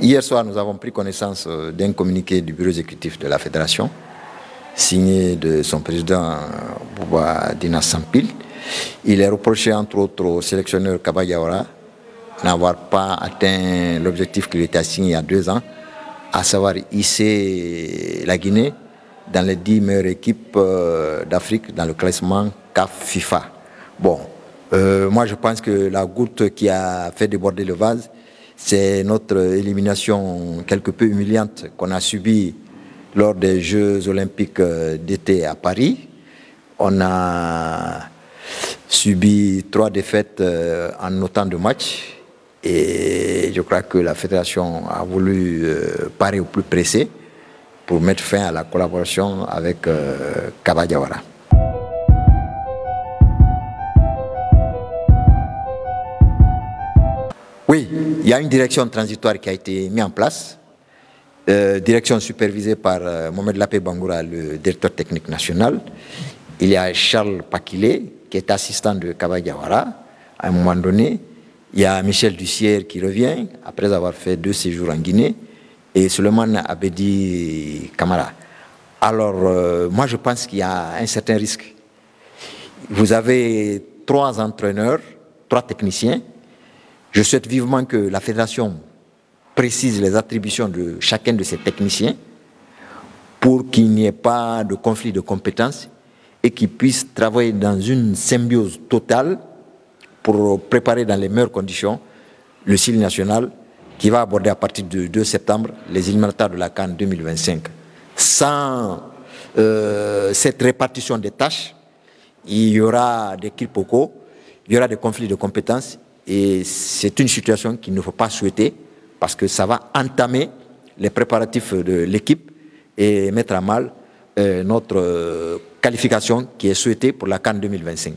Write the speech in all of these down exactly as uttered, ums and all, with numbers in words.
Hier soir, nous avons pris connaissance d'un communiqué du bureau exécutif de la Fédération, signé de son président Bouba Dina Sampil. Il est reproché entre autres au sélectionneur Kaba Diawara n'avoir pas atteint l'objectif qui lui était assigné il y a deux ans, à savoir hisser la Guinée dans les dix meilleures équipes d'Afrique dans le classement C A F FIFA. Bon, euh, moi je pense que la goutte qui a fait déborder le vase, c'est notre élimination quelque peu humiliante qu'on a subie lors des Jeux Olympiques d'été à Paris. On a subi trois défaites en autant de matchs et je crois que la fédération a voulu parer au plus pressé pour mettre fin à la collaboration avec Kaba Diawara. Oui, il y a une direction transitoire qui a été mise en place, euh, direction supervisée par euh, Mohamed Lapé Bangoura, le directeur technique national. Il y a Charles Pakile, qui est assistant de Kaba Diawara, à un moment donné. Il y a Michel Dussière qui revient, après avoir fait deux séjours en Guinée, et Suleiman Abedi Kamara. Alors, euh, moi je pense qu'il y a un certain risque. Vous avez trois entraîneurs, trois techniciens. Je souhaite vivement que la fédération précise les attributions de chacun de ces techniciens pour qu'il n'y ait pas de conflit de compétences et qu'ils puissent travailler dans une symbiose totale pour préparer dans les meilleures conditions le cycle national qui va aborder à partir du deux septembre les éliminatoires de la CAN deux mille vingt-cinq. Sans euh, cette répartition des tâches, il y aura des quiproquos, il y aura des conflits de compétences. Et c'est une situation qu'il ne faut pas souhaiter parce que ça va entamer les préparatifs de l'équipe et mettre à mal euh, notre euh, qualification qui est souhaitée pour la CAN deux mille vingt-cinq.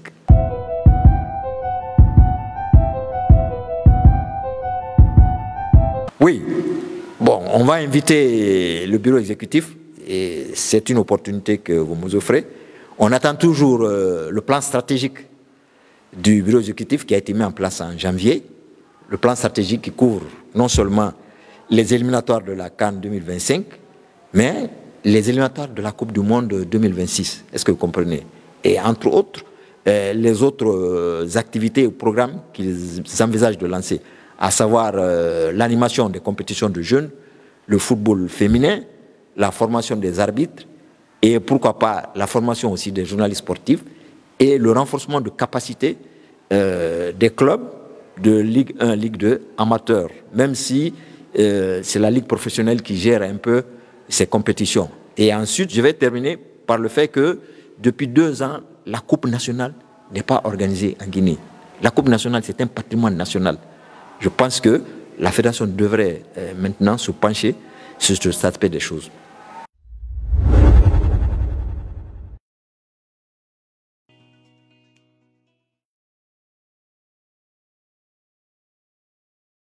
Oui, bon, on va inviter le bureau exécutif et c'est une opportunité que vous nous offrez. On attend toujours euh, le plan stratégique du bureau exécutif qui a été mis en place en janvier, le plan stratégique qui couvre non seulement les éliminatoires de la CAN deux mille vingt-cinq, mais les éliminatoires de la Coupe du Monde deux mille vingt-six. Est-ce que vous comprenez? Et entre autres, euh, les autres euh, activités ou programmes qu'ils envisagent de lancer, à savoir euh, l'animation des compétitions de jeunes, le football féminin, la formation des arbitres et pourquoi pas la formation aussi des journalistes sportifs, et le renforcement de capacité euh, des clubs de Ligue un, Ligue deux, amateurs, même si euh, c'est la Ligue professionnelle qui gère un peu ces compétitions. Et ensuite, je vais terminer par le fait que depuis deux ans, la Coupe nationale n'est pas organisée en Guinée. La Coupe nationale, c'est un patrimoine national. Je pense que la fédération devrait euh, maintenant se pencher sur cet aspect des choses.